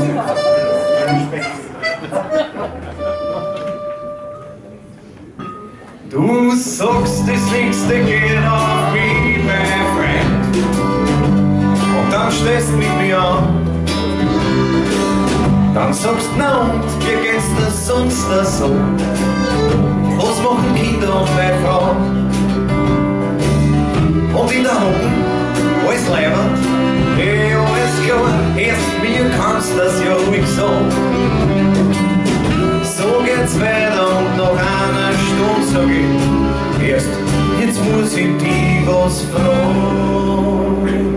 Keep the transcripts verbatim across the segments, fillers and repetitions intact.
Du sagst, das nächste geht auf mich, mein Freund, und dann stellst du mit mir an. Dann sagst du, na und, wie geht's dir sonst da so? Was machen Kinder und meine Frau? Und in der Hand, alles leibend, eh, alles klar, erst mir kannst das ja ruhig sagen. So geht's weiter und nach einer Stunde sag ich, erst, jetzt muss ich dich was fragen.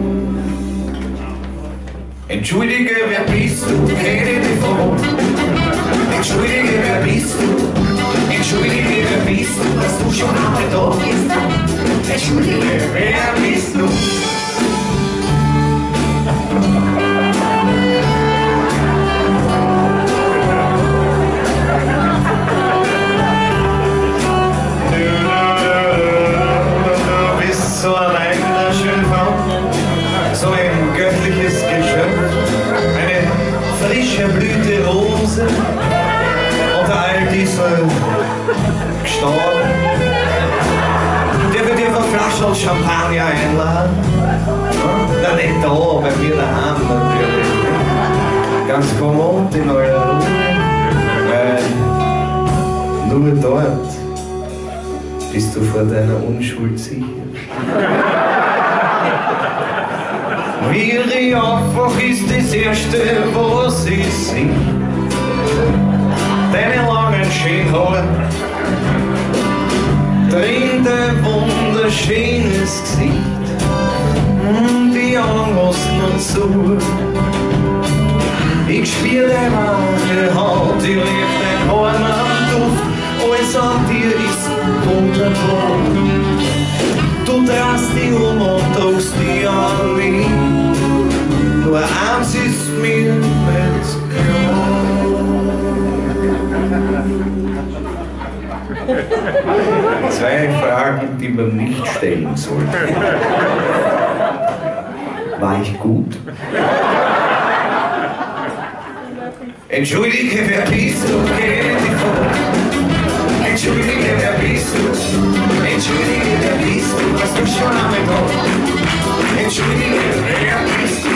Entschuldige, wer bist du? Kenne dich von. Entschuldige, wer bist du? Entschuldige, wer bist du? Dass du schon einmal da bist. Entschuldige, wer bist du? Du bist so eine wunderschöne Frau, so ein göttliches Geschöpf, eine frische Blüte Rose, und all diese gestorben. Der wird dir von Flaschen Champagner einladen. Ja, nicht da, bei mir daheim natürlich. Ganz kommod in eurer Ruhe, weil nur dort bist du vor deiner Unschuld sicher. Wie einfach ist das Erste, was ich sehe. Deine langen schönen Haare, drin dein wunderschönes Gesicht, die Augen lassen uns so. Ich spür deine warme Haut, ich lieb dein Horn am Duft, alles an dir ist wunderbar. Du drehst dich um und drückst dich an mich. Nur eins ist mir nicht klar. Zwei Fragen, die man nicht stellen sollte. War ich gut? Entschuldige, wer bist du? Kenn dich vor. Entschuldige, wer bist du? Entschuldige, wer bist du? Hast du schon einmal da? Entschuldige, wer bist du?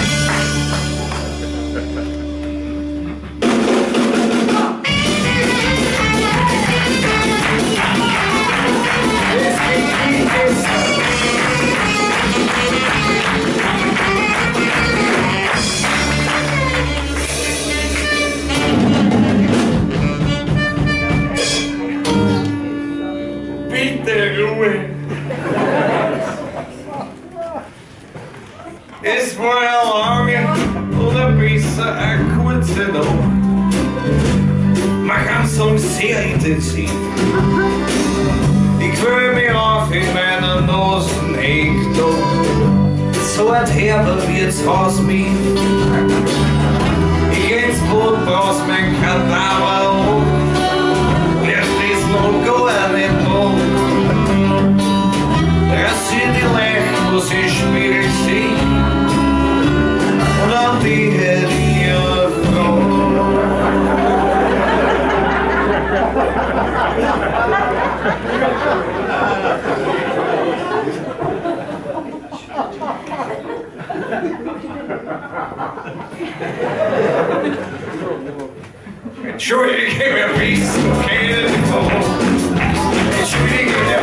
Es war eine lange oder besser eine kurze Nacht. Man kann sagen, sehr intensiv. Ich quäl mich auf in meiner Nasenhecke. So ein herber wird's aus mir. Ich geh ins Boot, brauchst mein Kadaver hoch. Wer stehst noch gar nicht hoch? Rasier die Leichen, was ich spiegel seh. Und an die hätte ich ihre Frau. Entschuldige, wer bist du? Kenn dich von. Entschuldige, wer